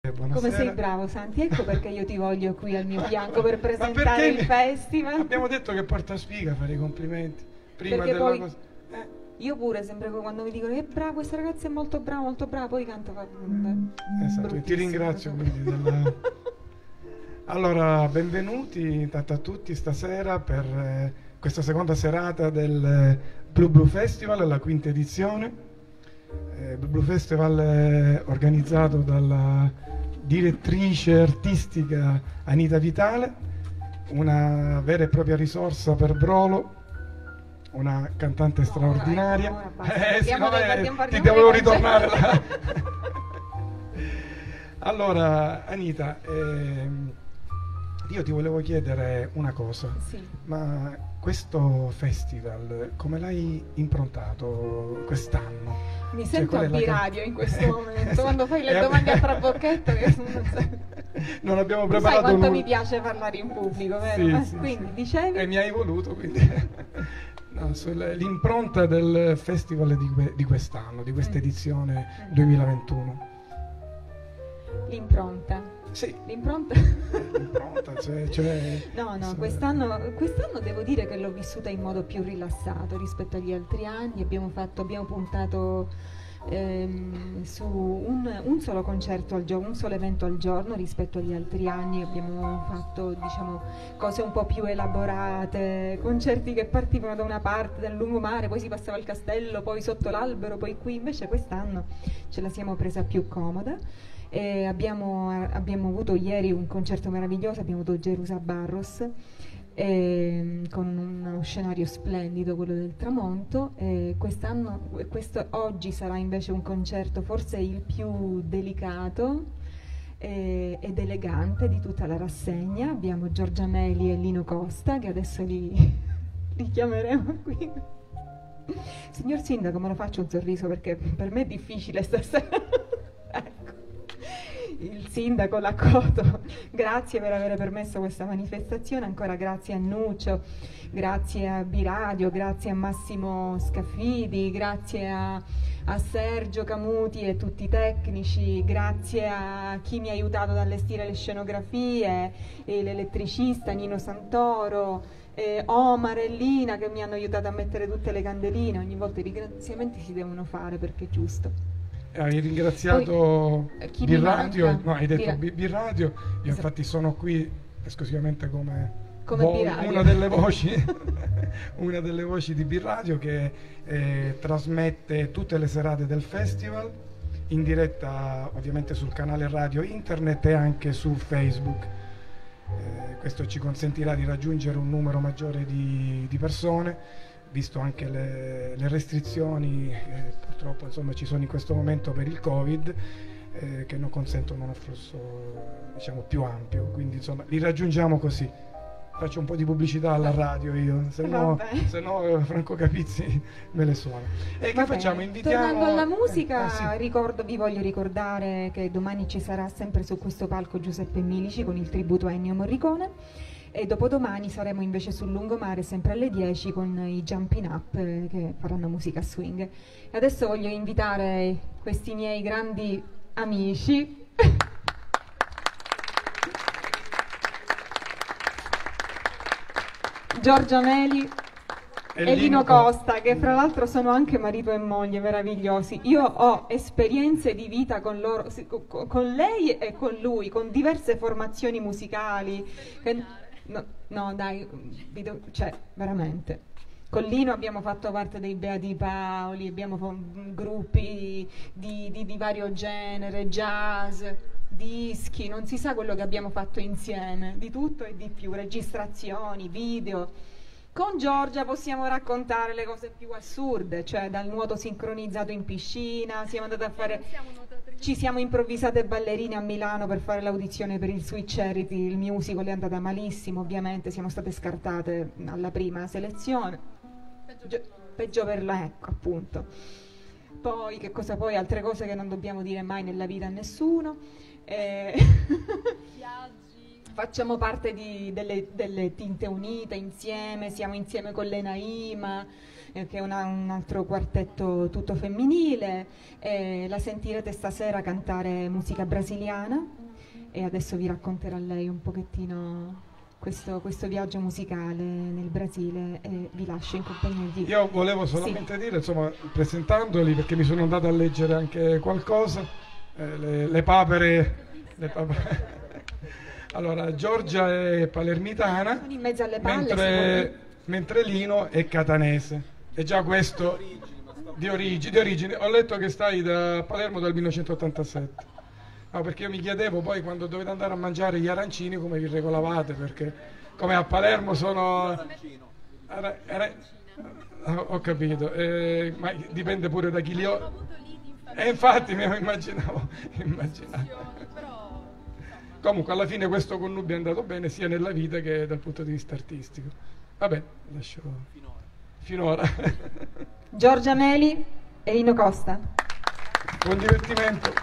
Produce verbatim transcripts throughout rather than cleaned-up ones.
Buonasera. Come sei bravo, Santi, ecco perché io ti voglio qui al mio fianco per presentare il festival. Abbiamo detto che porta sfiga fare i complimenti prima perché della poi, cosa. Eh. Io pure sempre quando mi dicono che bravo, questa ragazza è molto brava, molto brava, poi canto fa... Esatto, ti ringrazio quindi della... Allora, benvenuti intanto a tutti stasera per eh, questa seconda serata del eh, Blu Blu Festival, la quinta edizione. Eh, Blu Blu Festival è organizzato dalla direttrice artistica Anita Vitale, una vera e propria risorsa per Brolo, una cantante no, straordinaria. Ora, ora, eh, sì, no, parliamo, eh, ti devo ritornare là. Allora, Anita, ehm, io ti volevo chiedere una cosa, sì. Ma questo festival come l'hai improntato quest'anno? Mi sento cioè, a B-Radio in questo momento, quando fai le domande a trabocchetto che non abbiamo tu preparato sai quanto nulla. Mi piace parlare in pubblico, vero? Sì, sì, quindi sì. dicevi? E mi hai voluto, quindi no, l'impronta del festival di, que di quest'anno, di questa edizione mm. duemilaventuno. L'impronta. Sì. L'impronta? L'impronta, cioè, cioè, no, no, quest'anno quest'anno devo dire che l'ho vissuta in modo più rilassato rispetto agli altri anni. Abbiamo fatto, abbiamo puntato ehm, su un, un solo concerto al giorno, un solo evento al giorno rispetto agli altri anni. Abbiamo fatto, diciamo, cose un po' più elaborate, concerti che partivano da una parte, dal lungomare, poi si passava al castello, poi sotto l'albero, poi qui. Invece quest'anno ce la siamo presa più comoda. E abbiamo, abbiamo avuto ieri un concerto meraviglioso, abbiamo avuto Gerusa Barros e, con uno scenario splendido, quello del tramonto. E quest'anno, questo, oggi sarà invece un concerto forse il più delicato e, ed elegante di tutta la rassegna. Abbiamo Giorgia Meli e Lino Costa, che adesso li, li chiameremo qui. Signor Sindaco, me lo faccio un sorriso perché per me è difficile stasera. Ecco. Il sindaco Lacotto, grazie per aver permesso questa manifestazione, ancora grazie a Nuccio, grazie a B-Radio, grazie a Massimo Scaffidi, grazie a, a Sergio Camuti e tutti i tecnici, grazie a chi mi ha aiutato ad allestire le scenografie, l'elettricista Nino Santoro, eh, Omar e Lina che mi hanno aiutato a mettere tutte le candeline. Ogni volta i ringraziamenti si devono fare perché è giusto. Hai ringraziato B-Radio, no, hai detto B-Radio, io esatto. Infatti sono qui esclusivamente come, come vo una delle voci una delle voci di B-Radio che eh, trasmette tutte le serate del festival in diretta ovviamente sul canale radio internet e anche su Facebook. Eh, questo ci consentirà di raggiungere un numero maggiore di, di persone, visto anche le, le restrizioni eh, purtroppo insomma ci sono in questo momento per il Covid, eh, che non consentono un afflusso diciamo più ampio, quindi insomma li raggiungiamo così. Faccio un po' di pubblicità alla radio io, se no, se no Franco Capizzi me le suona. E che facciamo? Invitiamo... Tornando alla musica, eh, eh, sì. ricordo, vi voglio ricordare che domani ci sarà sempre su questo palco Giuseppe Milici con il tributo a Ennio Morricone. E dopodomani saremo invece sul lungomare sempre alle dieci con i Jumping Up eh, che faranno musica swing. E adesso voglio invitare questi miei grandi amici Giorgia Meli e, e Lino Costa, che fra l'altro sono anche marito e moglie meravigliosi. Io ho esperienze di vita con loro, con lei e con lui, con diverse formazioni musicali. No, no dai, cioè veramente con Lino abbiamo fatto parte dei Beati Paoli, abbiamo gruppi di, di, di vario genere, jazz, dischi, non si sa quello che abbiamo fatto insieme, di tutto e di più, registrazioni, video. Con Giorgia possiamo raccontare le cose più assurde, cioè dal nuoto sincronizzato in piscina, siamo andate a fare, ci siamo improvvisate ballerine a Milano per fare l'audizione per il Sweet Charity, il musical è andata malissimo, ovviamente siamo state scartate alla prima selezione, peggio, peggio per la, ecco appunto. Poi che cosa poi, altre cose che non dobbiamo dire mai nella vita a nessuno. Eh, facciamo parte di, delle, delle Tinte Unite insieme, siamo insieme con l'Enaima, eh, che è una, un altro quartetto tutto femminile. Eh, la sentirete stasera cantare musica brasiliana e adesso vi racconterà lei un pochettino questo, questo viaggio musicale nel Brasile e vi lascio in compagnia di... Io volevo solamente sì. dire, insomma, presentandoli, perché mi sono andato a leggere anche qualcosa, eh, le, le papere... Le papere. Allora, Giorgia è palermitana, sono in mezzo alle palle, mentre, mentre Lino è catanese. E già questo di origine, di origine. Ho letto che stai da Palermo dal millenovecentottantasette. No, perché io mi chiedevo poi quando dovete andare a mangiare gli arancini come vi regolavate, perché come a Palermo sono... Ara, ara, ho capito, eh, ma dipende pure da chi li ho... E infatti mi immaginavo, immaginavo. Comunque alla fine questo connubio è andato bene sia nella vita che dal punto di vista artistico. Vabbè, lascio finora. Giorgia Meli e Lino Costa. Buon divertimento.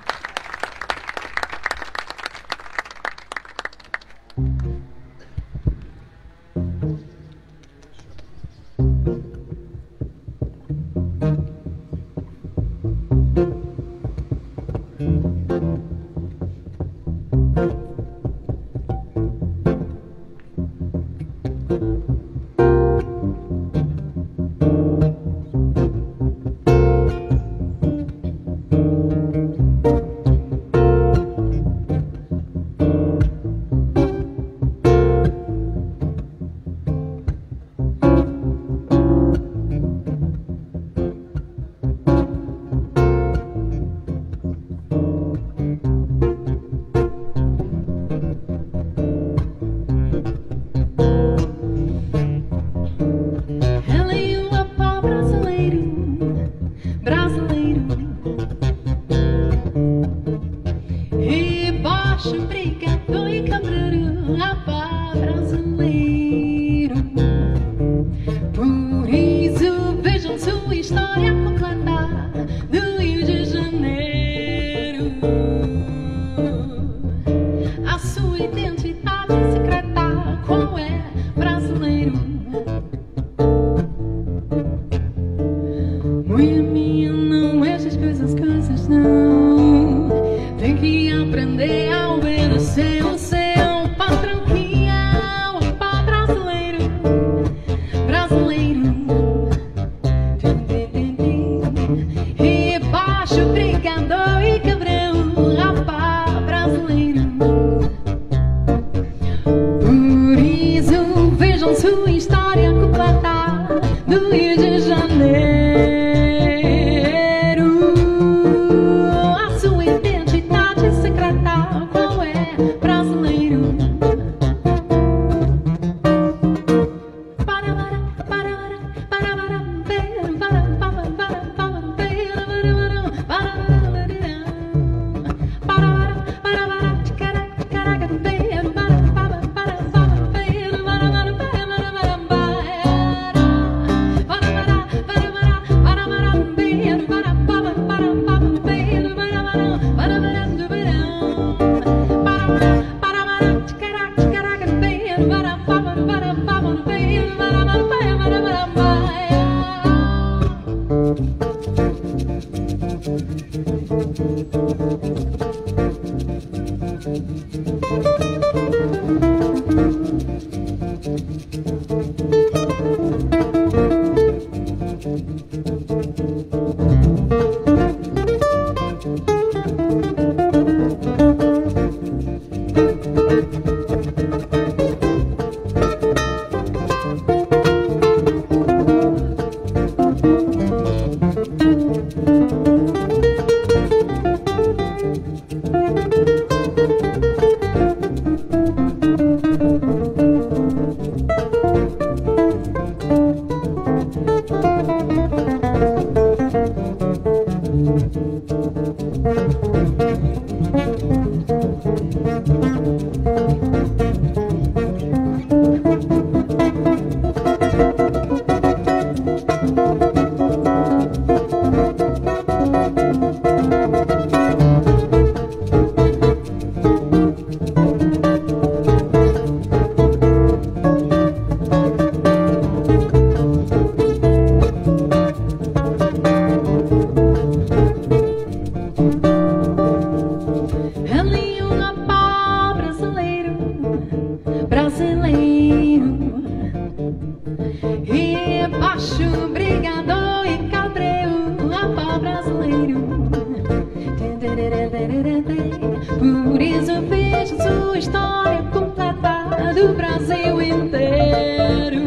Por isso vejo sua história completa do Brasil inteiro.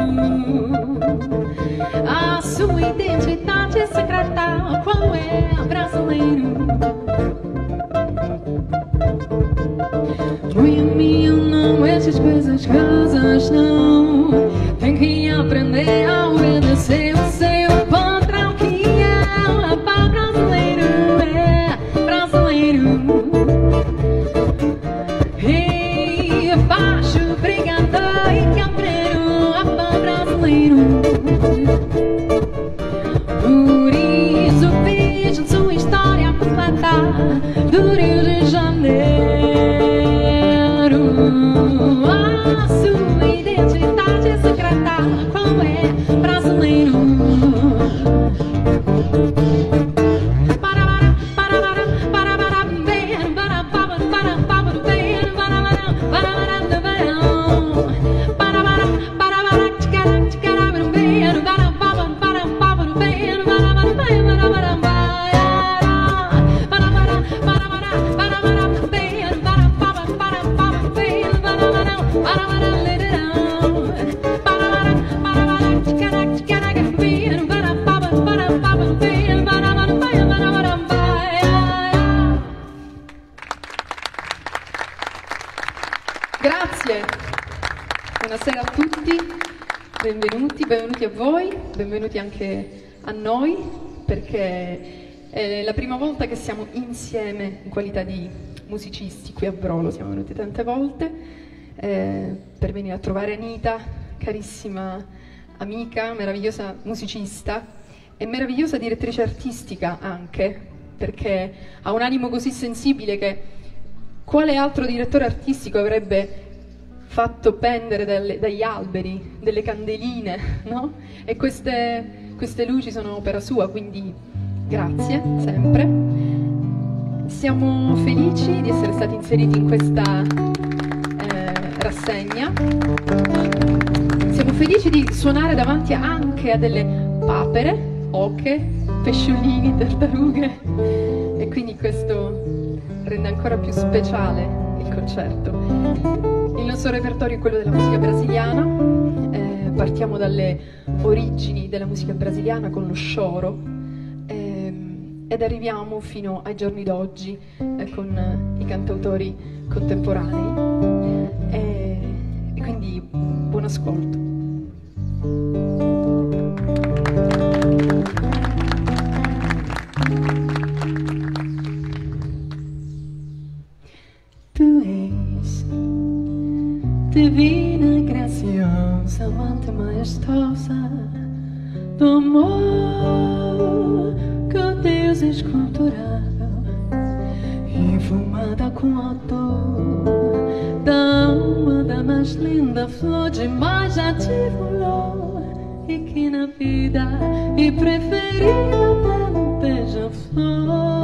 A sua identidade secreta, qual é brasileiro? O meu não, essas coisas casas não. Tem que aprender a obedecer o seu patrão, que é pá brasileiro, é brasileiro. E baixo, brigador e cabreiro, é pá brasileiro. Por isso vejo sua história completa do Rio de Janeiro. A sua identidade secreta, qual é brasileiro? Grazie, buonasera a tutti, benvenuti, benvenuti a voi, benvenuti anche a noi, perché è la prima volta che siamo insieme in qualità di musicisti qui a Brolo. Siamo venuti tante volte eh, per venire a trovare Anita, carissima amica, meravigliosa musicista e meravigliosa direttrice artistica anche, perché ha un animo così sensibile che quale altro direttore artistico avrebbe fatto pendere dalle, dagli alberi, delle candeline, no? E queste, queste luci sono opera sua, quindi grazie, sempre. Siamo felici di essere stati inseriti in questa eh, rassegna. Siamo felici di suonare davanti anche a delle papere, oche, pesciolini, tartarughe, e quindi questo rende ancora più speciale il concerto. Il nostro repertorio è quello della musica brasiliana, eh, partiamo dalle origini della musica brasiliana con lo choro ehm, ed arriviamo fino ai giorni d'oggi eh, con eh, i cantautori contemporanei e, e quindi buon ascolto. Tu és divina, graciosa, amante majestosa do amor que Deus esculturável, enfumada com a dor da alma da mais linda flor de mais já te voou, e que na vida e preferia até um beija-flor.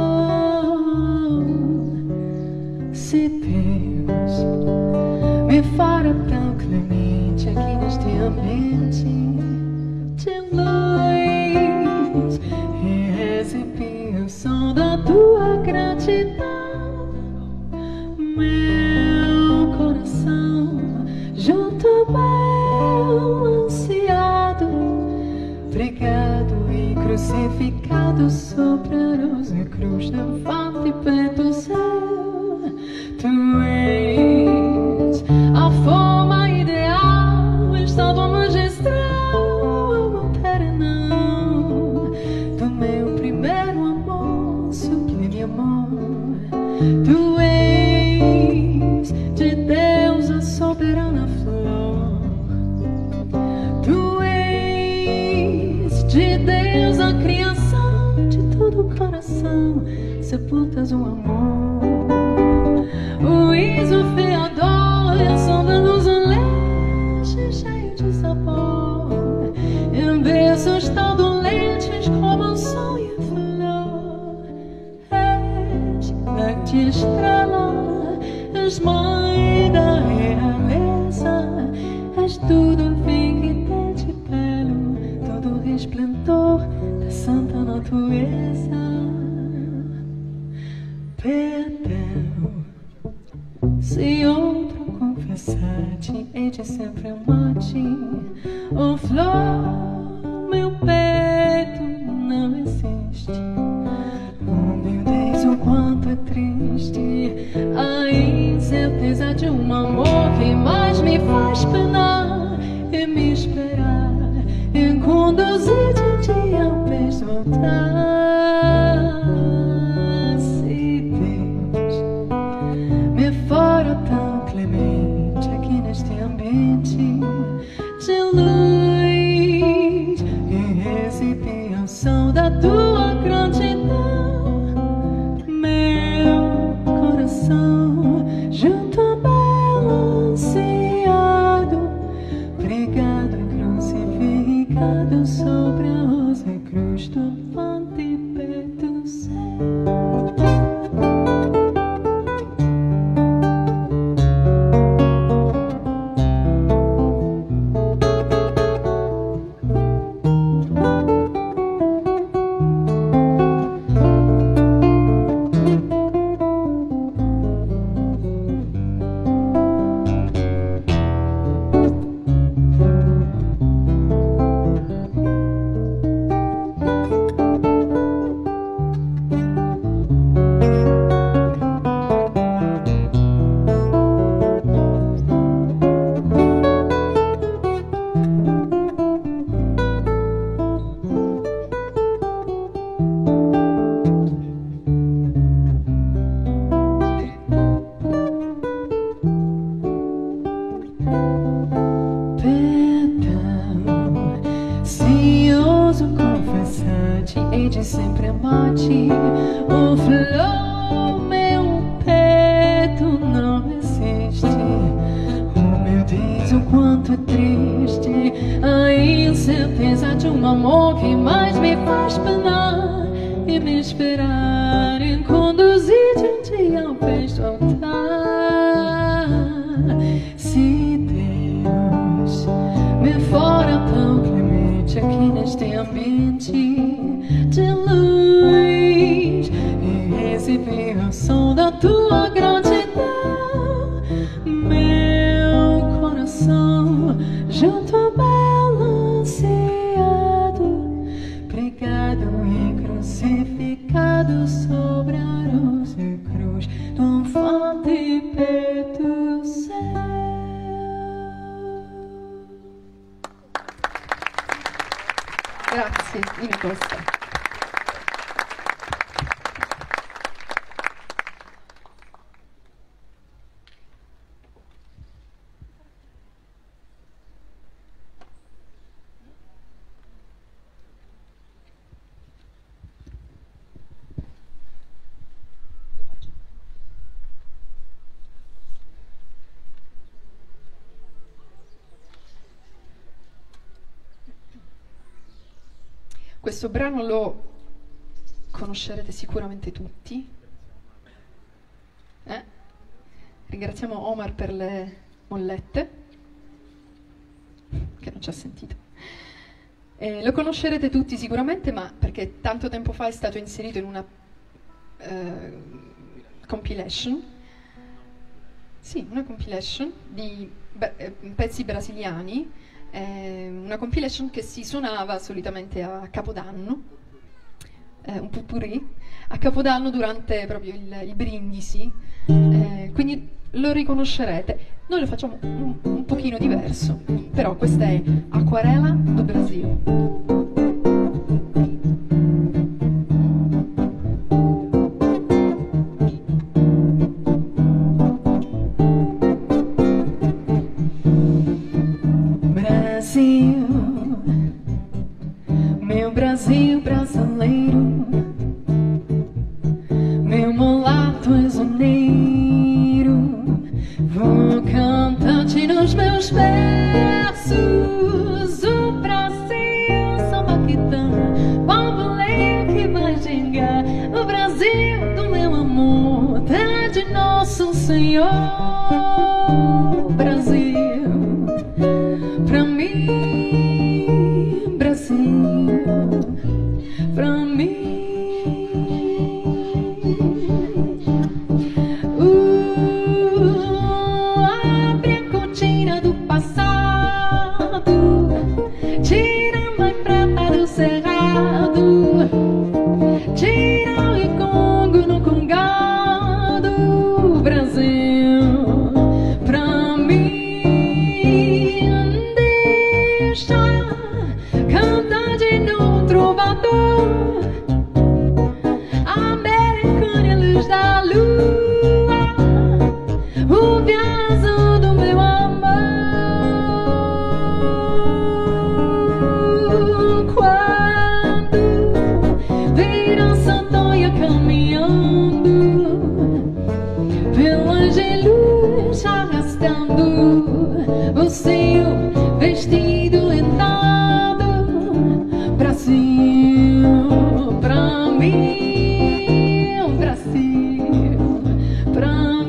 Se Deus me fora tão clemente aqui neste ambiente de luz e recebi o som da tua gratidão, meu coração junto ao meu ansiado, pregado e crucificado sobre a rosa cruz da fonte preto céu. Tu és a forma ideal, o estado magistral, alma terrenal do meu primeiro amor, sublime amor. Tu és de Deus a soberana flor, tu és de Deus a criação de todo o coração, sepultas o amor. O riso fiador e a sombra dos leite cheio de sabor, em berços tão dolentes como o sol e a flor. És grande estrela, és mãe da realeza, és tudo fim que tem de belo, todo o resplendor da santa natureza. Perdão se outro confessar-te, hei de sempre amar-te. Oh flor, meu peito não existe. Oh meu Deus, o quanto é triste a incerteza de um amor que mais me faz penar e me esperar e conduzir de um dia ao pés voltar. Se Deus me fora tão clemente aqui neste ambiente de luz e recipiação da tua gratidão, meu coração junto a balanceado, pregado e crucificado sobre a rosa e cruz do antepeito céu. Questo brano lo conoscerete sicuramente tutti. Eh? Ringraziamo Omar per le mollette, che non ci ha sentito. Eh, lo conoscerete tutti sicuramente, ma perché tanto tempo fa è stato inserito in una eh, compilation, sì, una compilation di beh, pezzi brasiliani. Eh, una compilation che si suonava solitamente a Capodanno, eh, un potpourri a Capodanno durante proprio il, il brindisi, eh, quindi lo riconoscerete. Noi lo facciamo un, un pochino diverso, però questa è Aquarela do Brasil. Meu Brasil brasileiro, meu mulato exoneiro, vou cantar-te nos meus versos. O Brasil, samba quitanda, bamboleio que vai gingar. O Brasil do meu amor, terra de nosso Senhor. Brasil, pra mim, Brasil, pra mim. Uh,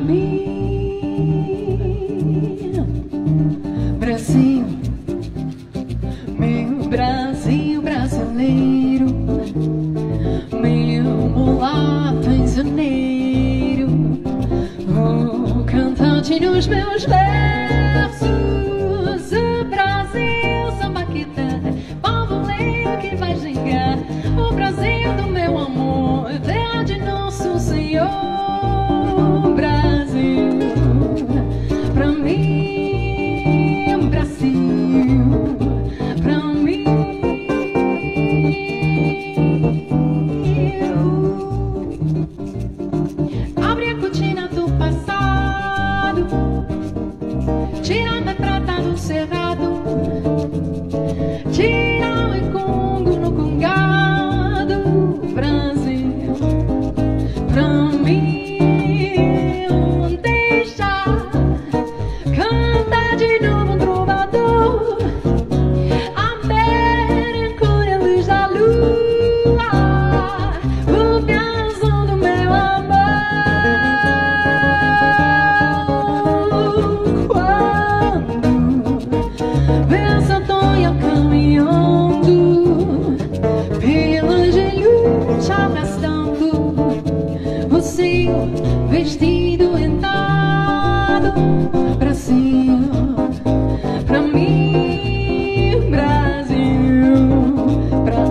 Brasil, meu Brasil brasileiro, meu mulato em janeiro, vou cantante nos meus versos. O Brasil, samba que dá, bamboleio que vai gingar. O Brasil do meu amor, terra de nosso Senhor. Brasil, pra mim, Brasil, pra mim. Abre a cortina do passado, tira a prata do cerrado, tira o congo no congado. Brasil, pra mim. Vestido entado, Brasil, pra mim, Brasil, pra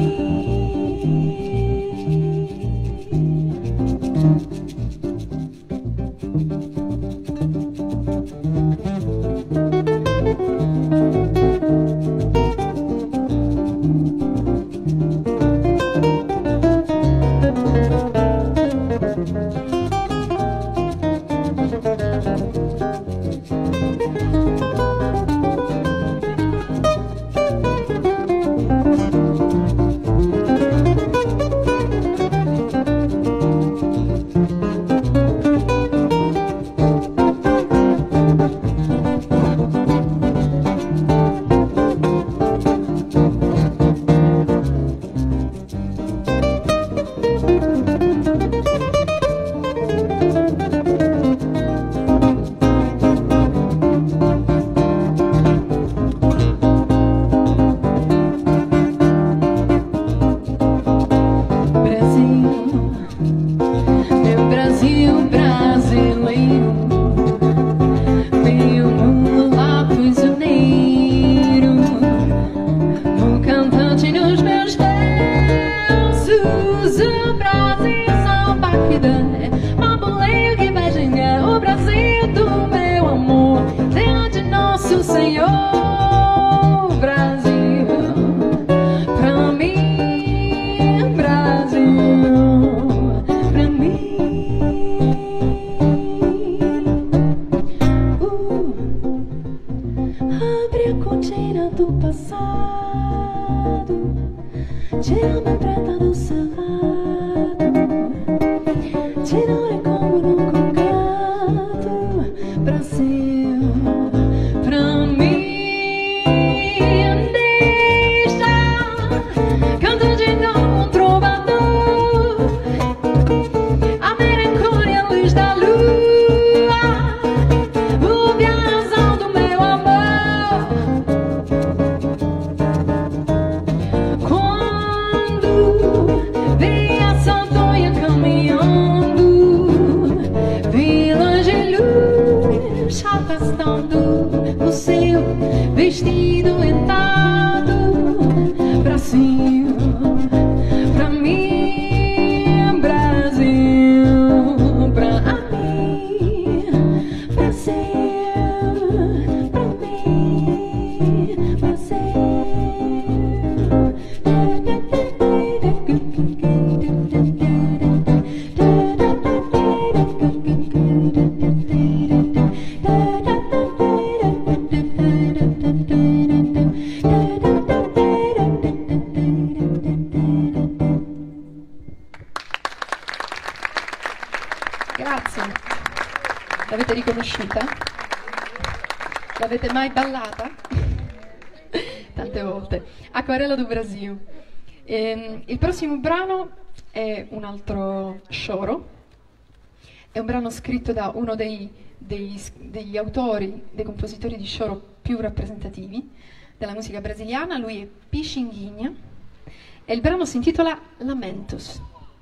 L'avete riconosciuta? L'avete mai ballata? Tante volte. Aquarela do Brasil. E, il prossimo brano è un altro choro è un brano scritto da uno dei, dei, degli autori, dei compositori di choro più rappresentativi della musica brasiliana. Lui è Pixinguinha e il brano si intitola Lamentos.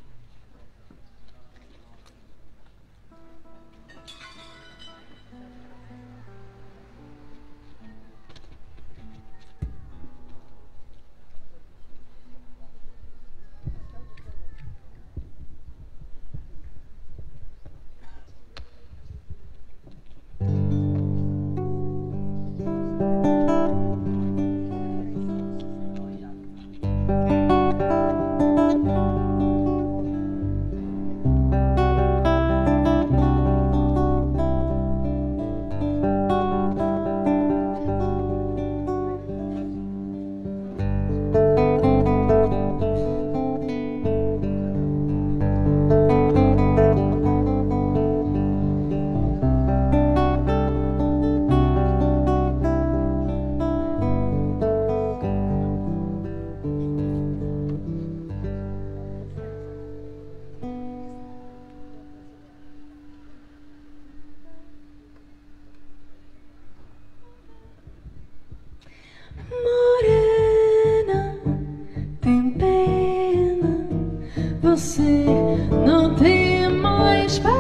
Você não tem mais pena,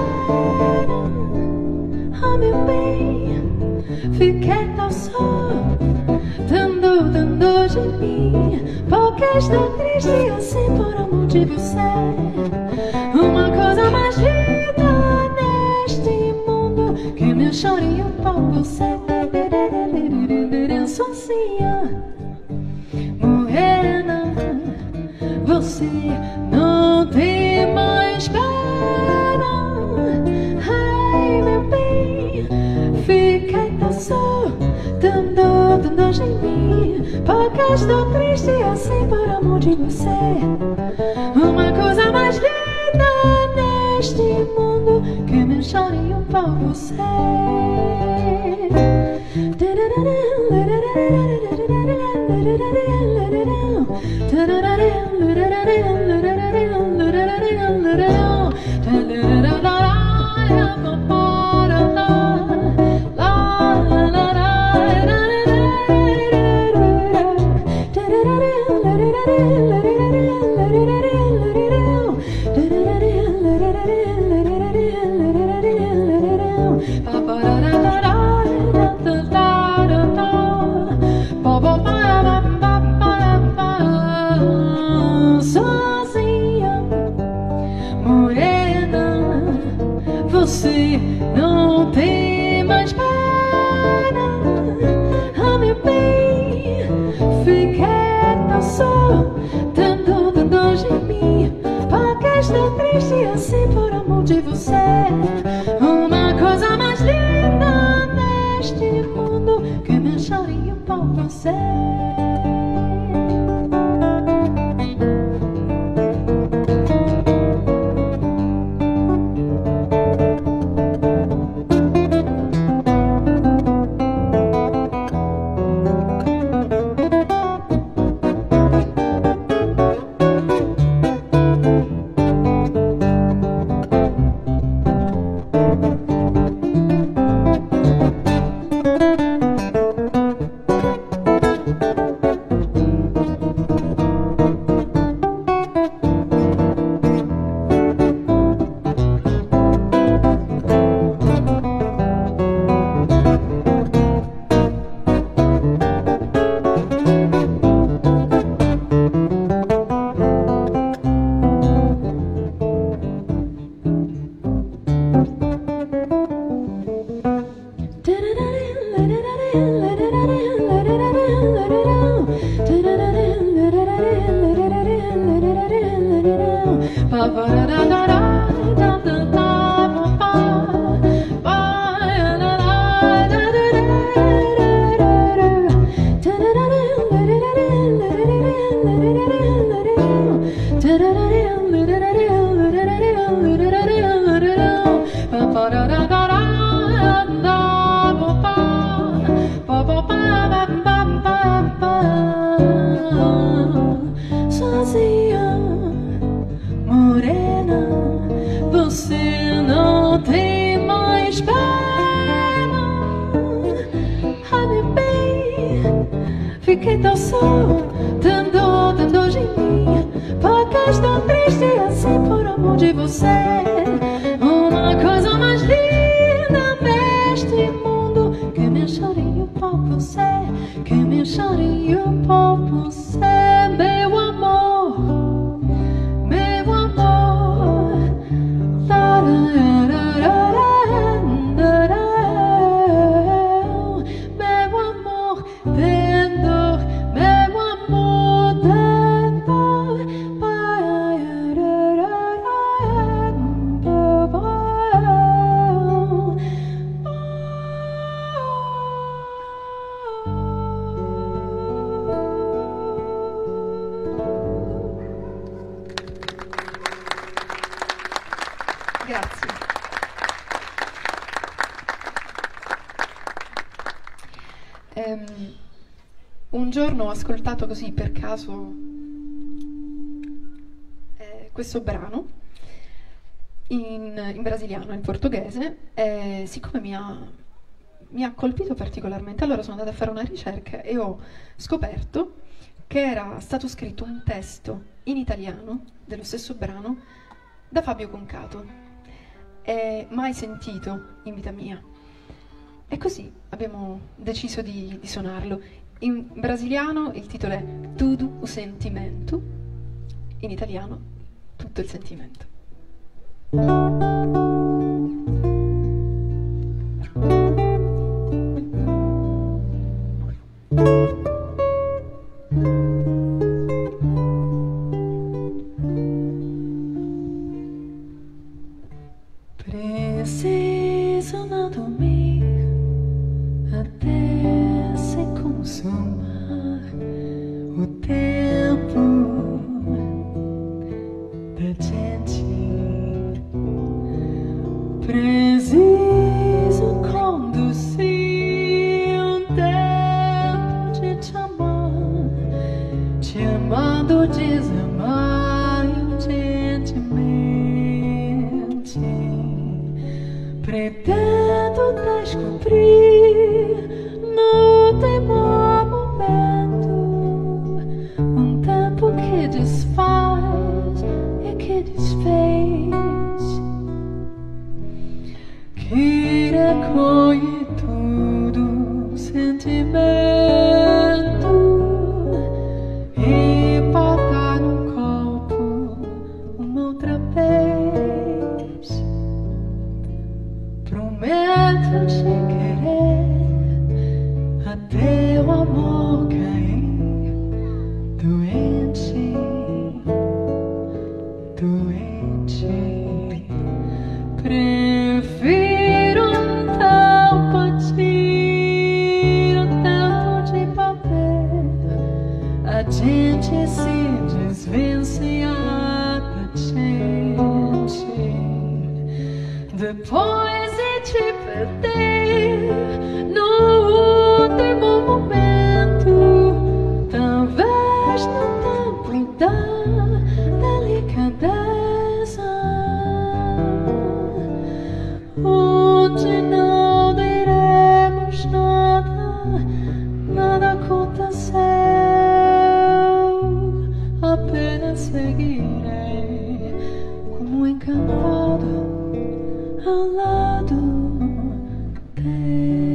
ah meu bem, fiquei tão só, dando, dando de mim, porque estou triste assim por amor de você. Uma coisa mais linda neste mundo que me chorinho por você, sozinha, morena, você não tem mais pena. Ai, meu bem, fiquei tão só, dando, dando de mim, porque estou triste assim por amor de você. Uma coisa mais linda neste mundo que me chorinho por você. Sozinha, morena, você não tem mais pena. Ah, meu bem, fiquei tão só, tanto, tanto de mim, porque estou triste assim por amor de você. Uma coisa mais linda neste mundo que me chorinho por você. Sozinha, morena, de você. Uma coisa mais linda neste mundo, que meu chorinho por você, que meu chorinho por você, meu amor, meu amor. Meu amor, dentro, meu amor, Grazie. Ehm, un giorno ho ascoltato così per caso eh, questo brano in, in brasiliano, in portoghese, e siccome mi ha, mi ha colpito particolarmente, allora sono andata a fare una ricerca e ho scoperto che era stato scritto un testo in italiano dello stesso brano da Fabio Concato. E mai sentito in vita mia, e così abbiamo deciso di, di suonarlo. In brasiliano il titolo è Tudo o Sentimento, in italiano Tutto il sentimento. Preciso não dormir até se consumar o tempo da gente. Preciso conduzir um tempo de te amar, te amando, desamar urgentemente. Pretendo descobrir no temor momento um tempo que desfaz e que desfez, que recolhe tudo sentimento e bota no corpo uma outra vez. Prometo te querer até o amor cair doente, doente. Prefiro um tempo de um tempo de papel, a gente se desvencilhar da gente, depois te perder no último momento, talvez no tempo da delicadeza, onde não diremos nada, nada aconteceu, apenas seguirei como encantado ao lado teu.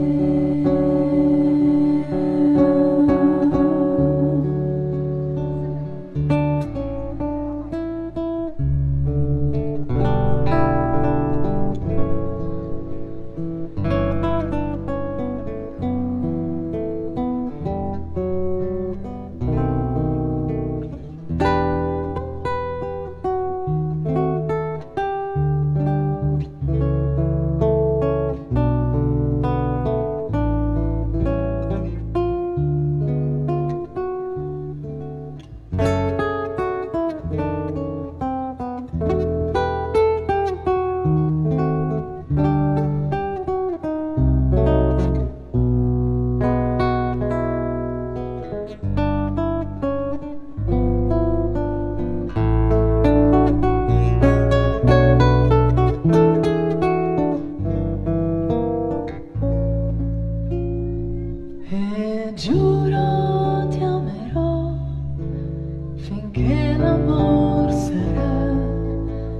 Giuro ti amerò finché l'amor sarà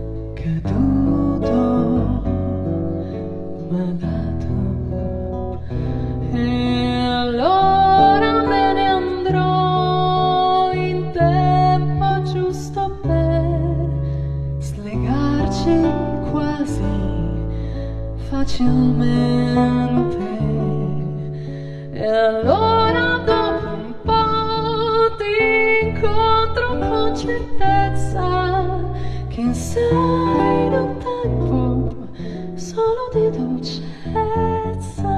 dato. E allora me ne andrò in tempo giusto per slegarci quasi facilmente. E allora dopo un po' ti incontro con certezza che in sé in un tempo solo di dolcezza,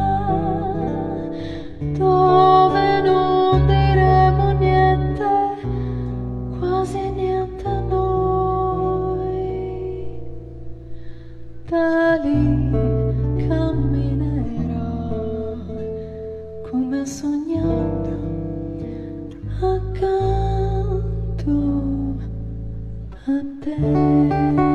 dove non diremo niente, quasi niente a noi. Da lì camminerò come sognando accanto a te.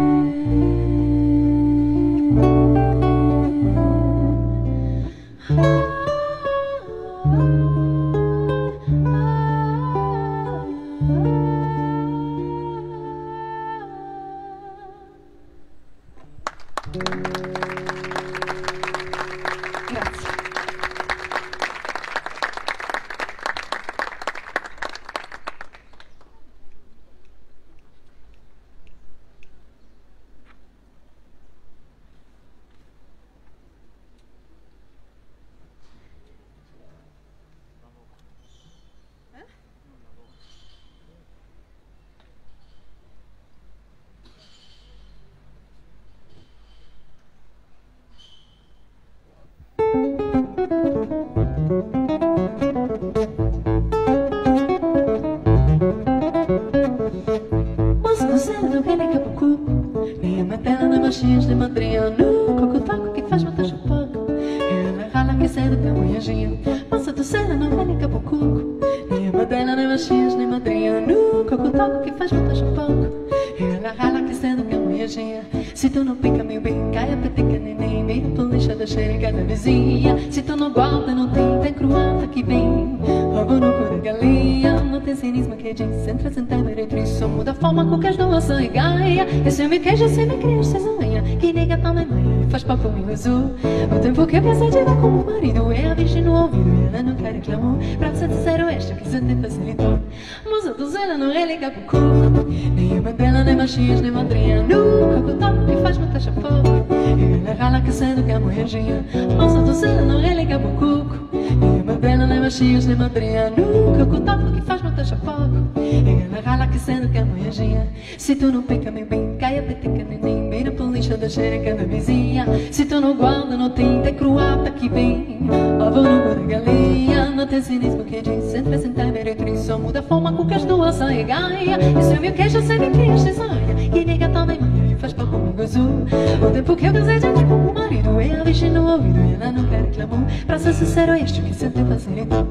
Baixinhas de Madriano, coco-toco que faz matar chapaco. Ela rala que sai do camunhaginho, moça do céu não vale capocuco. Nem a Madela, nem baixinhas, nem Madriano, coco-toco que faz matar chapaco. Ela rala que sai do camunhaginho, se tu não pica meio bem, cai a peteca neném, meio policha da xeriga da vizinha. Se tu não guarda, não tem, tem cruata que vem, logo no cu da galinha. Não tem cinismo que diz, entra centímetro entre isso, muda a forma com que as duas são iguais. E se eu me queijo, se me crio, se zanha, que nega tá na mãe, faz papo comigo azul. O tempo que eu pensei de dar como marido, é a virgem no ouvido, e ela não quer reclamar. Pra ser sincero, este que se tem facilitou. Moça do zela não é liga pro cu, nem a Mandela, nem Machias, nem Madriano, coco-toco que faz muita chafoco. E ela rala que sendo que é moejinha. Moça do zela não é liga pro cuco, nem a Mandela, nem Machias, nem Madriano, coco-toco que faz muita chafoco. E ela rala que sendo que é moejinha. Se tu não pica meio bem, cai a peteca neném, beira a policha da xereca da vizinha. Se tu não guarda, não tem, tem cruata que vem, ovo no cu da galinha. Não tem cinismo que diz, entre centímetro e três, só muda a forma com que as duas são iguais. E se eu me queixo, se me cria, se zanha, que nega tá na manhã e faz pau comigo azul. O tempo que eu casei já tem como marido, é a virgem no ouvido, e ela não quer reclamar. Pra ser sincero, este que se tem facilitou.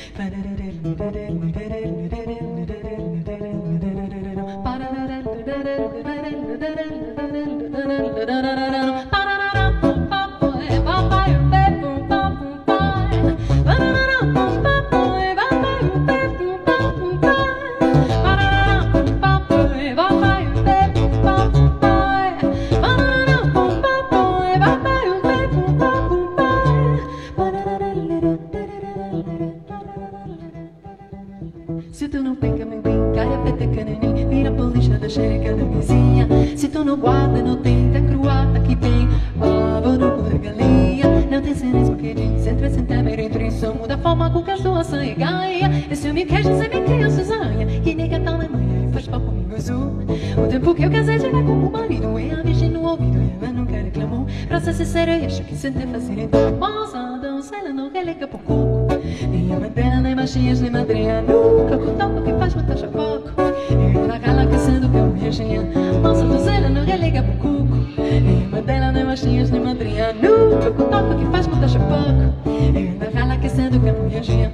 Se tu não pica bem bem, cai a peteca neném, vira a policha da xereca da vizinha. Se tu não guarda, não tenta cruata que tem, ovo no cu da galinha. Não tem cinismo que diz, entre centímetro e três, só muda a forma com que as duas são iguais. E se eu me queixo, se me cria, se zanha, que nega tá na manhã e faz pau comigo azul. O tempo que eu casei já vai como marido, é a virgem no ouvido, e ela não quer reclamar. Pra ser sincero, eu acho que sente facilidade. Moça, donzela, não relega por coco, nem a Mandela, nem Machias, nem Madriano, coco-toco que faz muita chafoco. E ela rala que sendo que é moejinha. Moça do zela não relega pro cuco, nem a Mandela, nem Machias, nem Madriano, coco-toco que faz muita chafoco. E ela rala que sendo que é moejinha.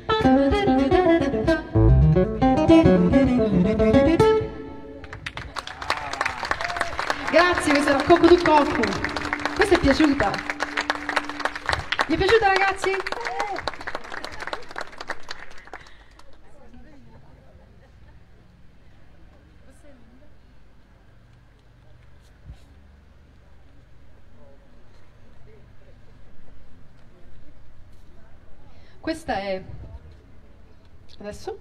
Grazie, questo era Coco du Coco. Questa è piaciuta? Vi è piaciuta, ragazzi? Questa è... adesso?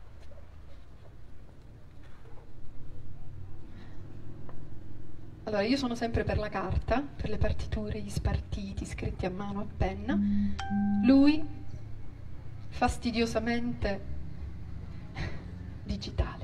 Allora, io sono sempre per la carta, per le partiture, gli spartiti scritti a mano, a penna. Lui, fastidiosamente digitale.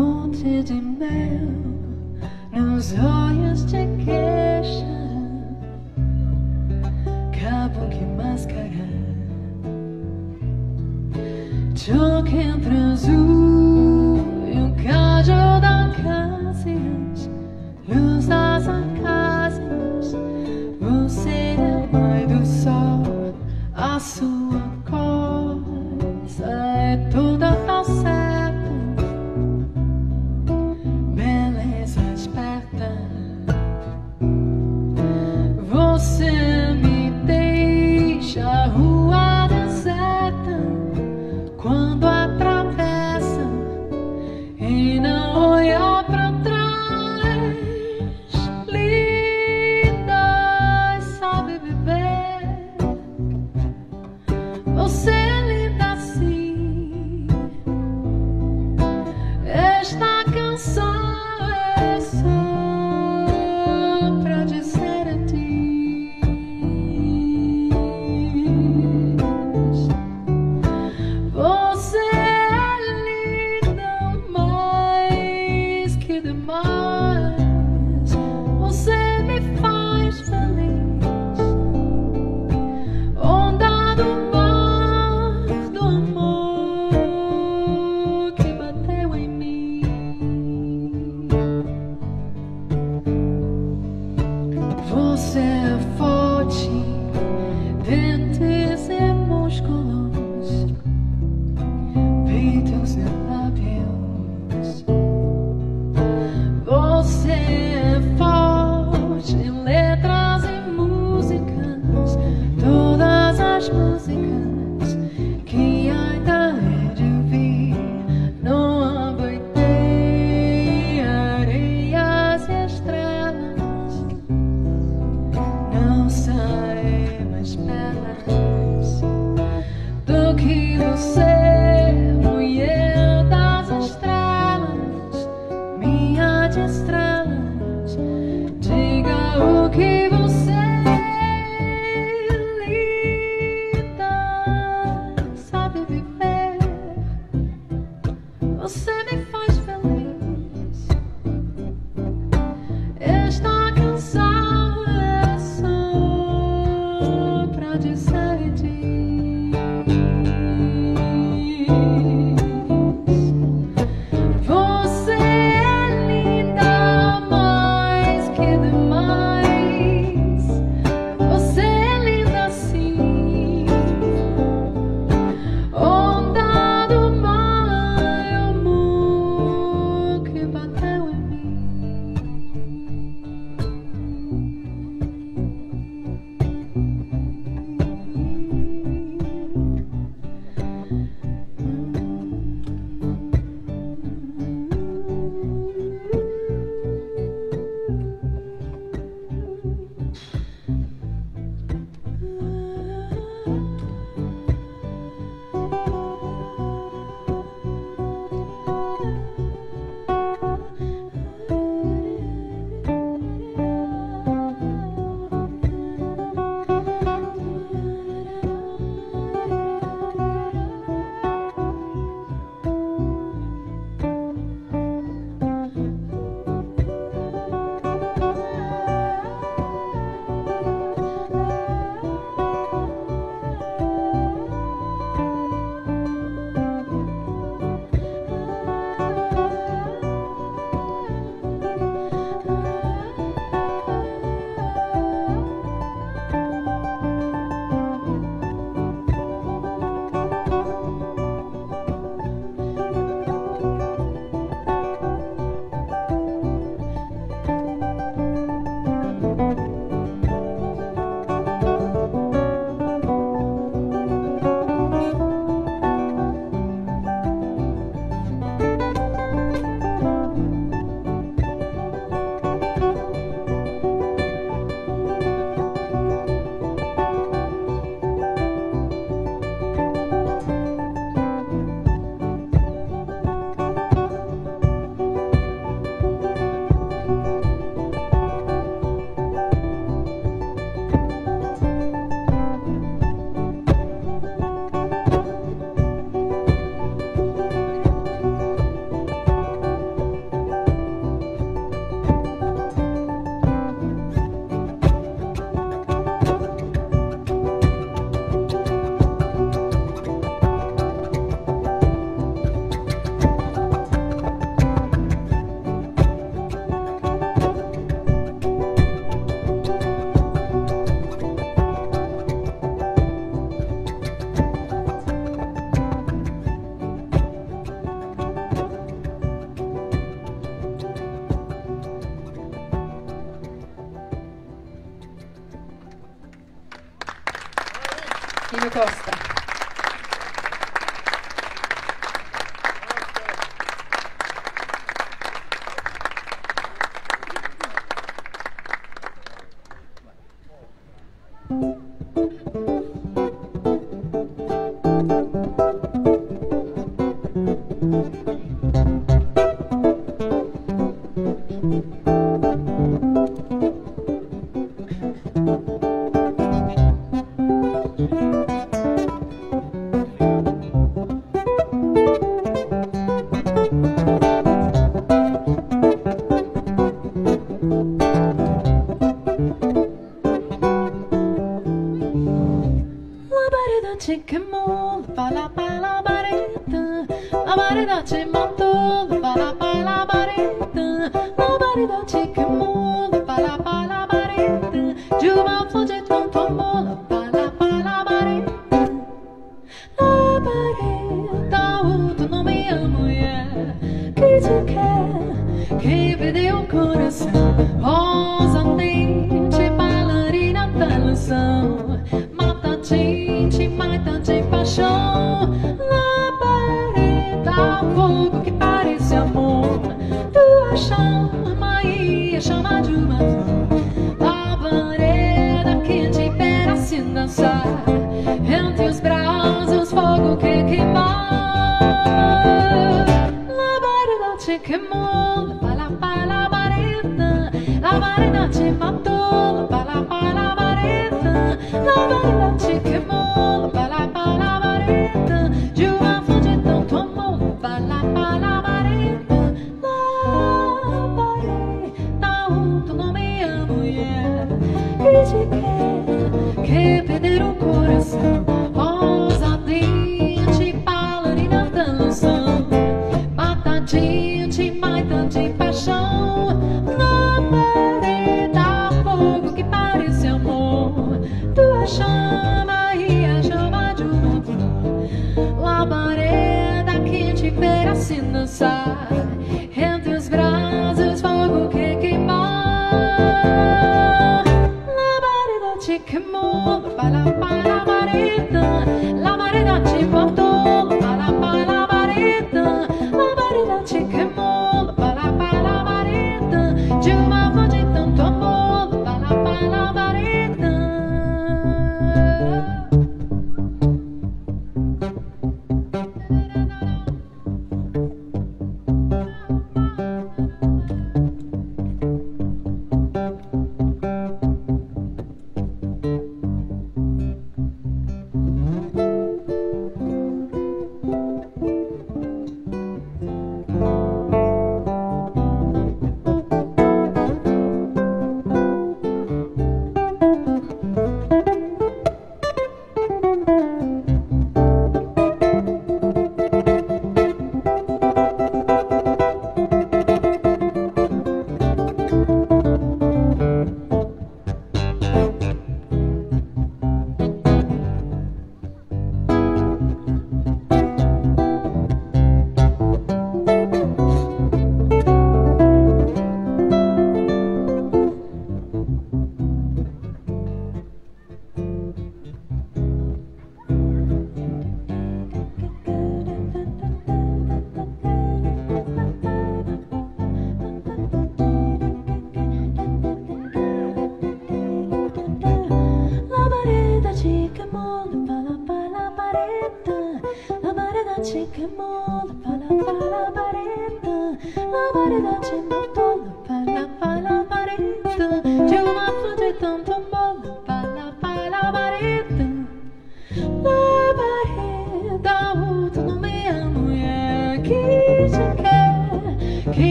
Fonte de mel nos olhos de queixa, Nino Costa.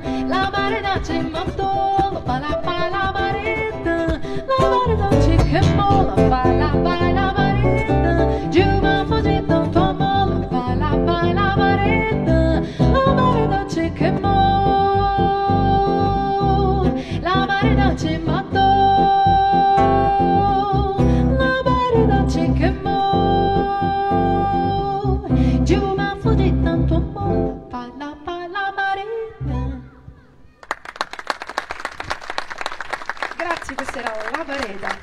Come questa era La Vareda.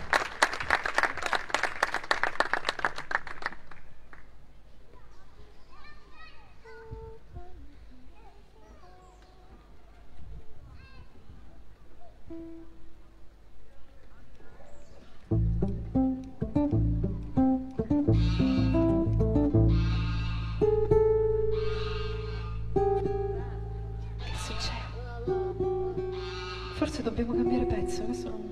Che succede? Forse dobbiamo cambiare pezzo, questo non...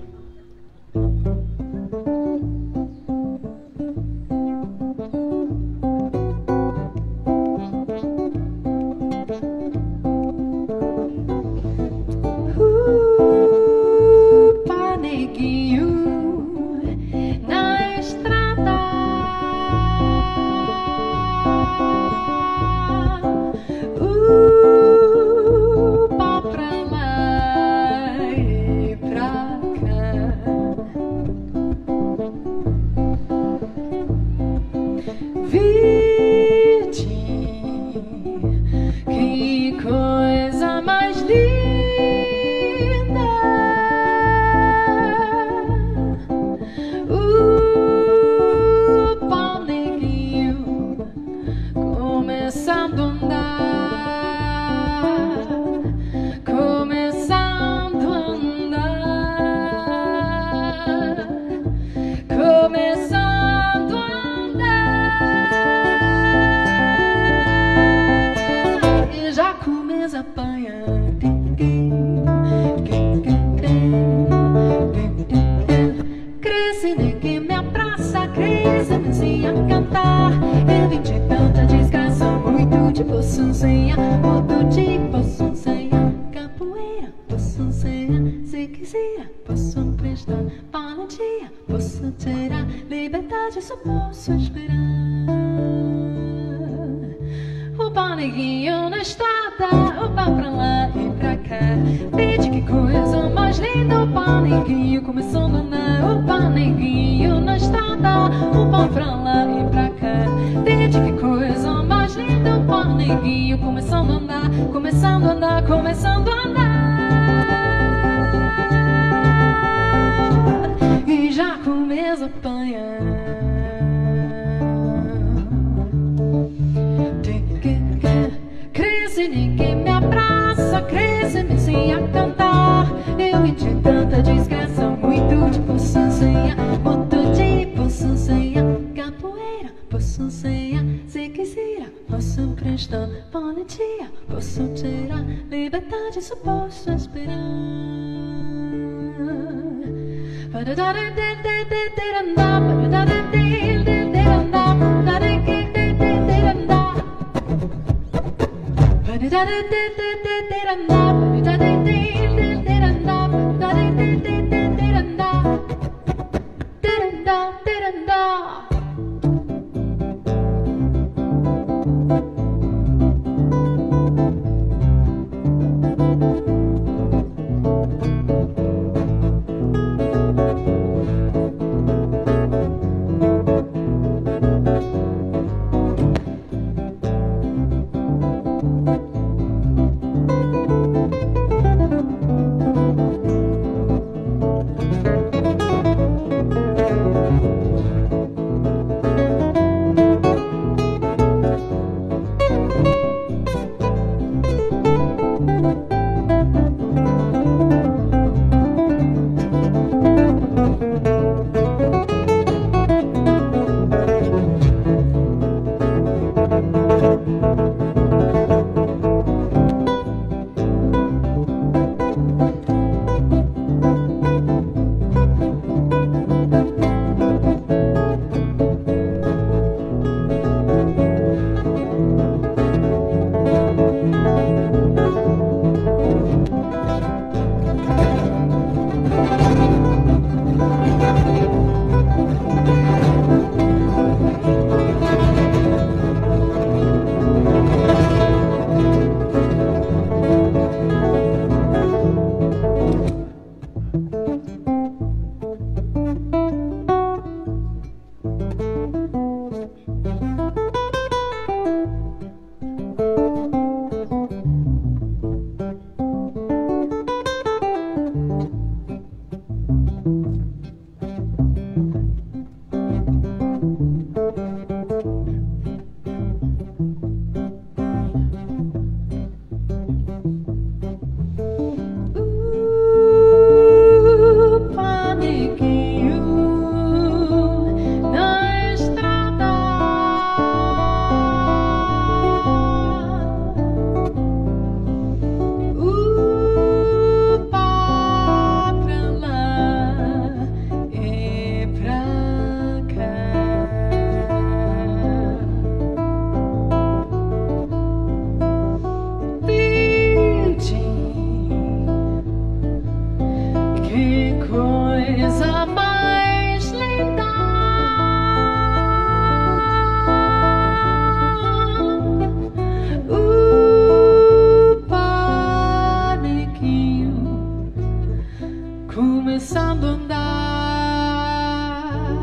começando a andar,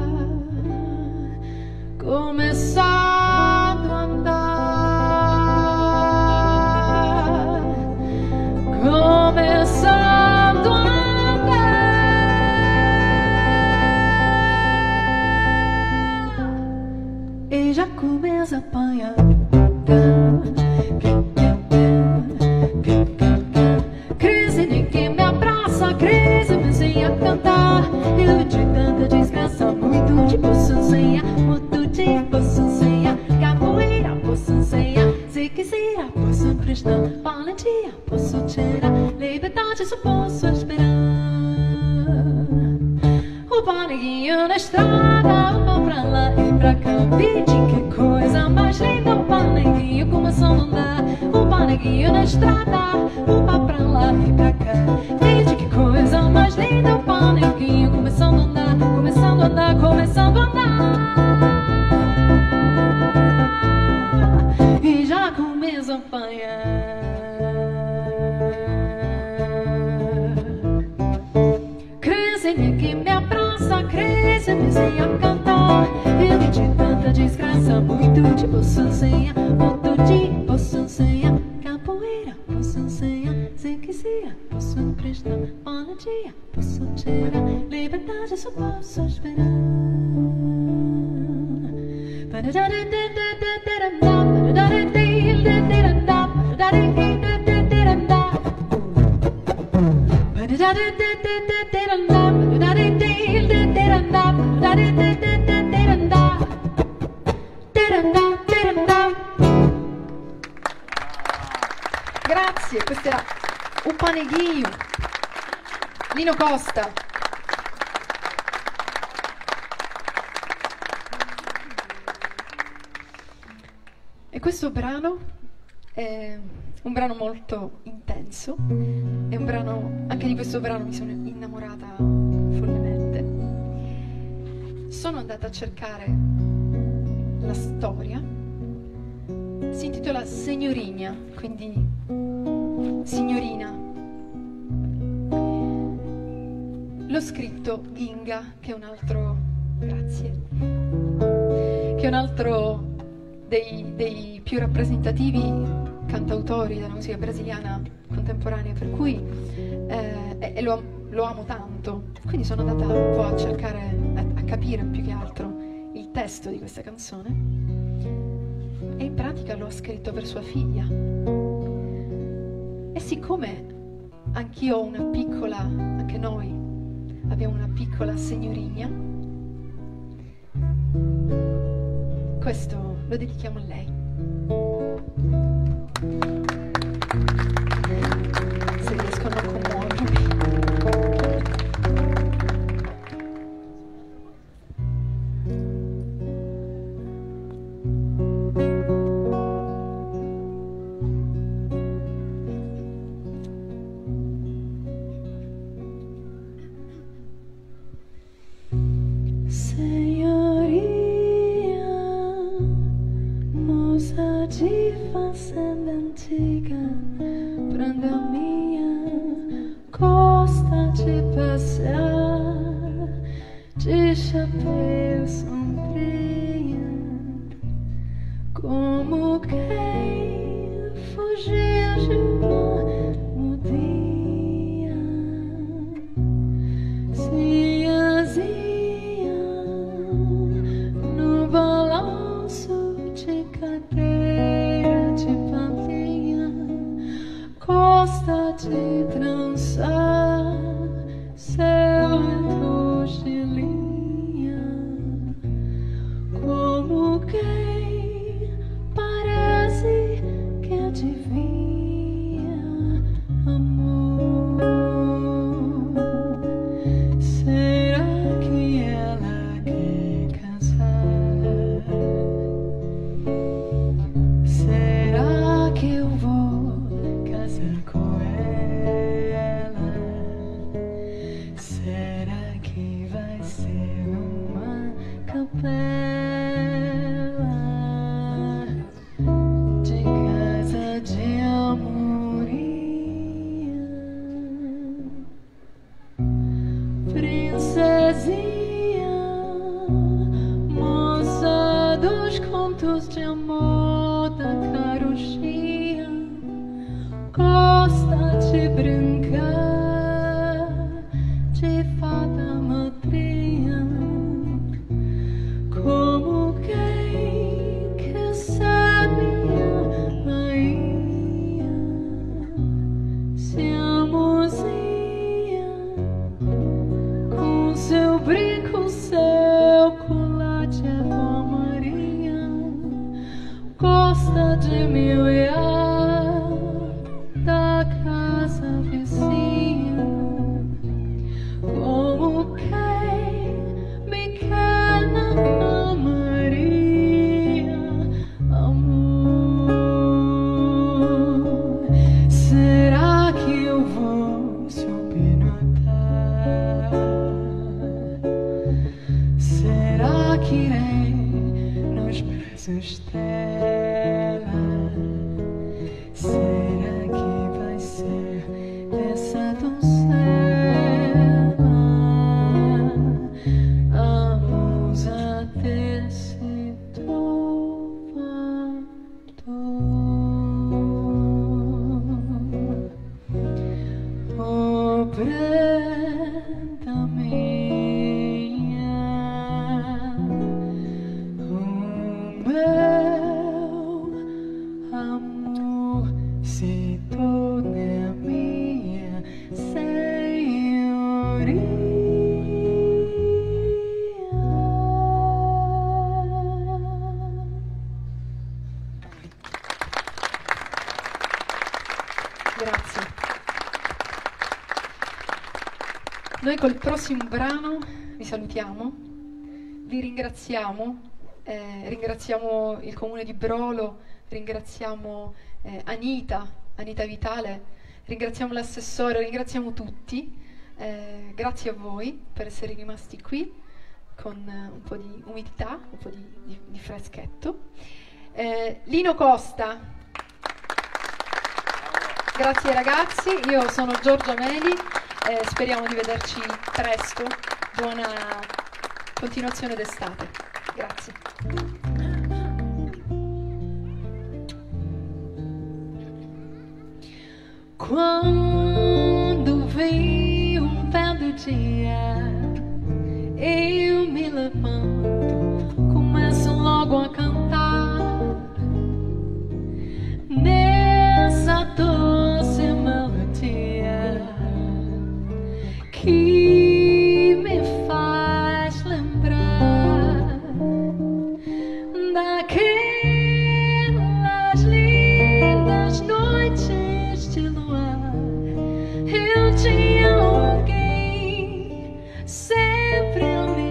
começando a andar, começando a andar, e já começa a apanhar. Crise, ninguém me abraça, crise me ensina a cantar. Eu de tanta desgraça, muito de poçanceia, muito de poçanceia, capoeira, poçanceia. Se quiser, posso emprestar, valentia, posso tirar, liberdade só posso esperar. O paneguinho na estrada, vou pra lá e pra cá, vide que coisa mais linda. O paneguinho começando a andar, o paneguinho na estrada, vou pra lá e pra cá, vide que coisa mais linda. O paneguinho começando a andar, começando a andar, começando a andar, e já começa a apanhar. Crise, ninguém me abraça, crise me ensina a cantar. Eu vi de tanta desgraça, muito de poçanceia, muito de poçanceia, capoeira, poçanceia. Se quiser, posso emprestar, valentia, posso tirar, liberdade só posso esperar. Grazie, questo era O Paneguinho, Lino Costa. E questo brano è un brano molto intenso, è un brano, anche di questo brano mi sono innamorata follemente. Sono andata a cercare la storia, si intitola Signorina, quindi signorina. L'ho scritto Ginga, che è un altro, grazie, che è un altro dei, dei più rappresentativi cantautori della musica brasiliana contemporanea, per cui eh, e lo, lo amo tanto, quindi sono andata un po' a cercare, a, a capire più che altro il testo di questa canzone, e in pratica l'ho scritto per sua figlia. E siccome anch'io ho una piccola, anche noi abbiamo una piccola signorina, questo lo dedichiamo a lei. Se riesco a non commuovermi. os contos de amor da carochinha, gosta de brincar de fada madrinha, como quem quer ser minha rainha. Se a mozinha com seu brinco, seu colar de erva marinha, gosta de me olhar da casa vizinha, como quem me quer na camarinha. Amor, será que eu vou subir no altar? Será que irei nos braços dela? Será que vai ser essa donzela a musa desse trovador? Oh, prenda minha, o meu amor, se torne a minha senhoria. Grazie. Noi col prossimo brano vi salutiamo, vi ringraziamo, eh, ringraziamo il Comune di Brolo, ringraziamo eh, Anita, Anita Vitale, ringraziamo l'assessore, ringraziamo tutti, eh, grazie a voi per essere rimasti qui con eh, un po' di umidità, un po' di, di, di freschetto. Eh, Lino Costa, grazie ragazzi, io sono Giorgia Meli, eh, speriamo di vederci presto, buona continuazione d'estate, grazie. Quando vem um belo dia, eu me levanto, começo logo a cantar nessa doce melodia que me faz lembrar daquelas lindas noites de luar. Eu tinha alguém sempre a me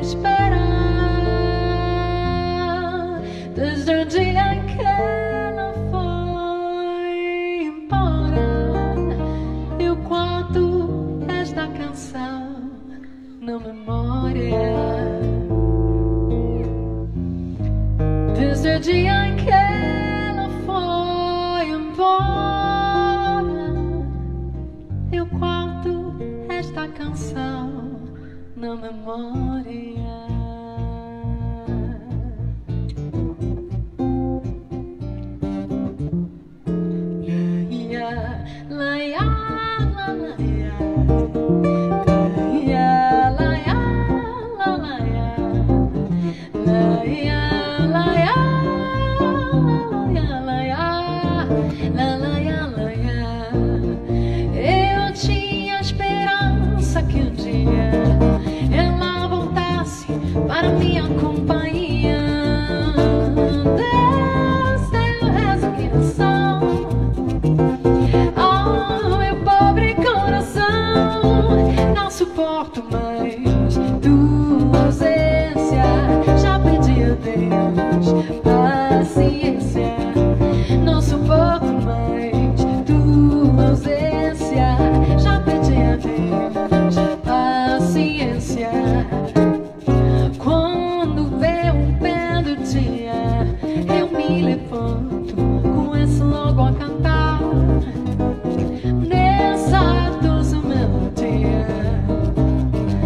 esperar, desde o dia em que ela foi embora. Eu guardo esta canção na memória, desde o dia em que ela foi embora. Eu guardo esta canção na memória. Laia, laia, laia, laia, laia, laia, laia, laia, laia, laia. Eu tinha esperança que um dia ela voltasse para minha companhia. Deus, eu rezo que não são. Oh, meu pobre coração, não suporto mais tua ausência. Já pedi a Deus paciência. Não suporto mais tua ausência. Já pedi a Deus paciência. Quando vê um belo dia, eu me levanto, começo logo a cantar nessa doce melodia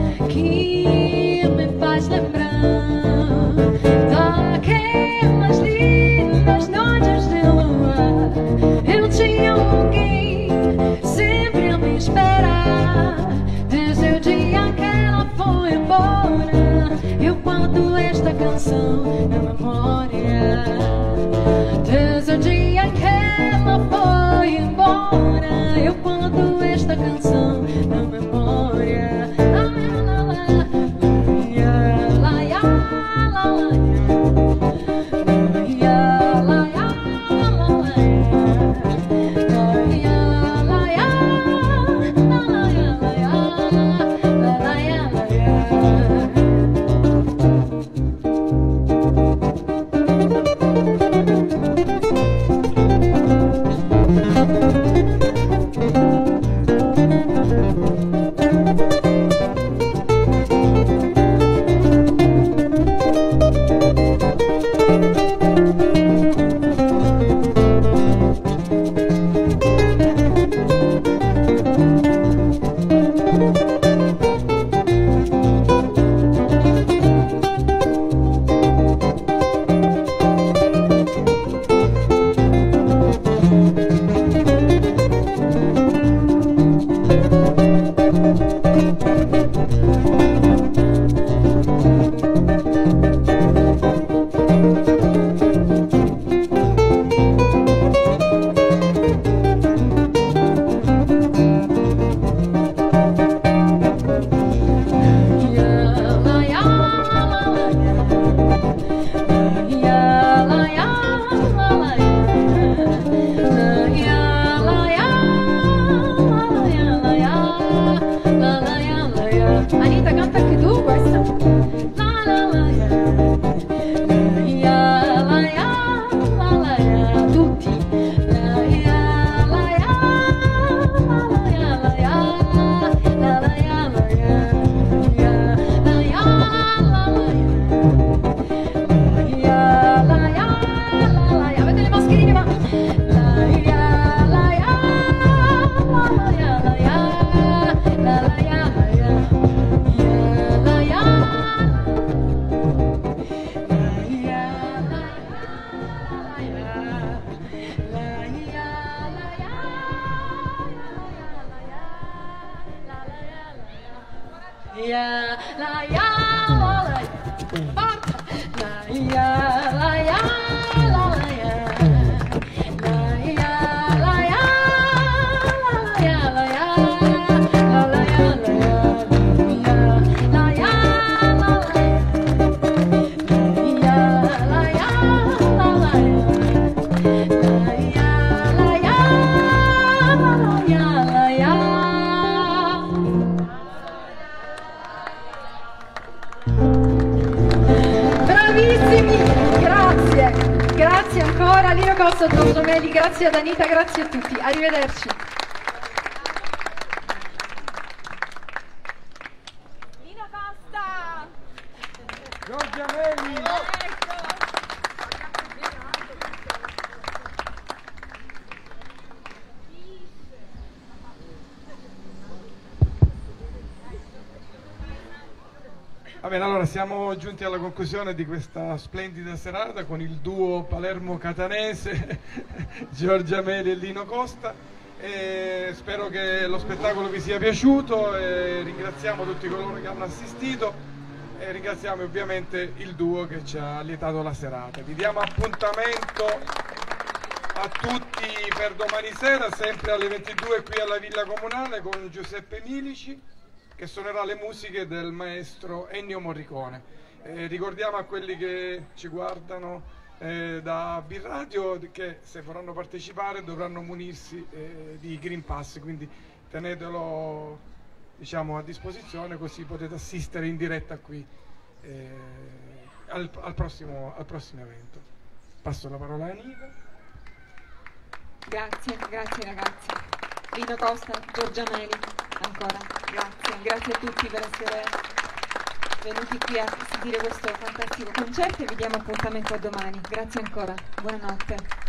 desde o dia que ela foi embora, eu guardo esta canção na memória. Desde o dia que ela foi embora, eu guardo esta canção na memória. La, la, la, la, la, la, la, Anita, canta anche tu questa. La la la ya, la ya la ya, la la ya, tutti. La ya la ya, la la ya la ya, la la ya la ya, ya la ya la la ya, la ya la la ya. Avete le mascherine ma la ya la ya, la la ya la ya, la la ya la ya. Ya la ya la la forza la ya la ya la la ya la ya la ya la ya la ya la la ya la ya la ya la ya la ya la la Grazie ancora Lino Costa, Giorgio Meli, grazie ad Anita, grazie a tutti, arrivederci. Lino Costa! Giorgia Meli! Va bene, allora siamo giunti alla conclusione di questa splendida serata con il duo palermo-catanese Giorgia Meli e Lino Costa, e spero che lo spettacolo vi sia piaciuto e ringraziamo tutti coloro che hanno assistito e ringraziamo ovviamente il duo che ci ha lietato la serata. Vi diamo appuntamento a tutti per domani sera sempre alle ventidue qui alla Villa Comunale con Giuseppe Milici, che suonerà le musiche del maestro Ennio Morricone. Eh, ricordiamo a quelli che ci guardano eh, da B-Radio che se vorranno partecipare dovranno munirsi eh, di Green Pass, quindi tenetelo, diciamo, a disposizione, così potete assistere in diretta qui eh, al, al, prossimo, al prossimo evento. Passo la parola a Anita. Grazie, grazie ragazzi. Lino Costa, Giorgia Meli, ancora grazie, grazie a tutti per essere venuti qui a sentire questo fantastico concerto e vi diamo appuntamento a domani. Grazie ancora, buonanotte.